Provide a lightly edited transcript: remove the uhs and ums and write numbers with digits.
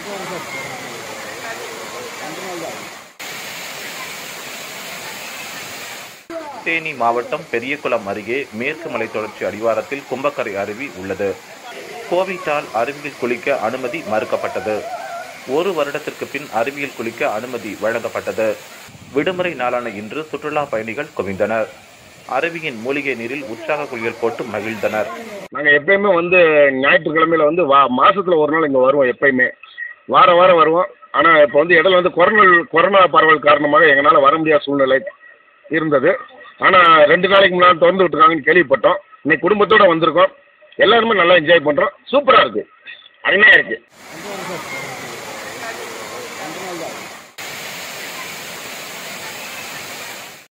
தேனி மாவட்டம் பெரியகுளம் அருகே மேற்கு மலைத்தொடர்ச்சி அடிவாரத்தில் கும்பக்கரை அருவி உள்ளது. கோவிட்டால் அருவியில் குளிக்க அனுமதி மறுக்கப்பட்டது. ஒரு வருடத்திற்கு பின் அருவியில் குளிக்க அனுமதி வழங்கப்பட்டது. விடுமுறை நாளான இன்று சுற்றுலா பயணிகள் குவிந்தனர். அருவியின் மூலிகை நீரில் உற்சாக குளியல் போட்டு மகிழ்ந்தனர். நாங்கள் எப்பயுமே ஞாயிற்றுக்கிழமையில மாசத்துல ஒரு நாள் இங்கே வருவோம். எப்பயுமே வாரம் வருவோம். ஆனால் இப்போ இடையில கொரோனா பரவல் காரணமாக எங்களால் வர முடியாத சூழ்நிலை இருந்தது. ஆனால் 2 நாளைக்கு முன்னாடி திறந்து விட்டுருக்காங்கன்னு கேள்விப்பட்டோம். இன்னைக்கு குடும்பத்தோடு வந்திருக்கோம். எல்லாருமே நல்லா என்ஜாய் பண்ணுறோம். சூப்பராக இருக்குது. அருமையாக இருக்குது.